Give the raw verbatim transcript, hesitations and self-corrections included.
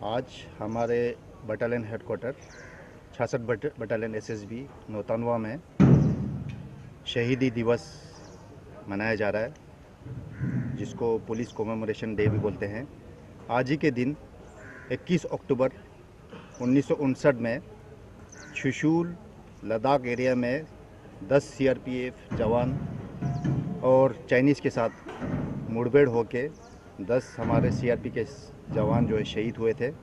आज हमारे battalion headquarter छियासठ बटालियन एसएसबी नौतनवा में शहीदी दिवस मनाया जा रहा है, जिसको पुलिस कॉमेमोरेशन डे भी बोलते हैं। आज ही के दिन इक्कीस अक्टूबर उन्नीस सौ उनसठ में चुशूल लद्दाख एरिया में दस सीआरपीएफ जवान और चाइनीज़ के साथ मुठभेड़ होके दस हमारे सीआरपी के जवान जो है शहीद हुए थे।